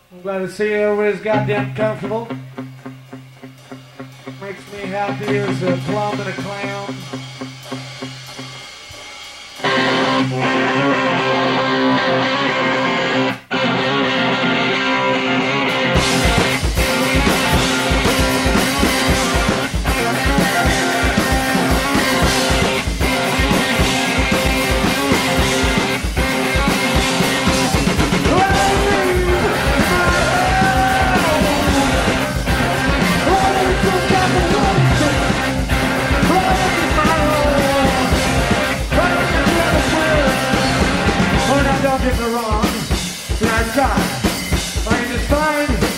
I'm glad to see everybody's goddamn comfortable. Makes me happy as a plum and a clown. Don't get me wrong, last time, I just find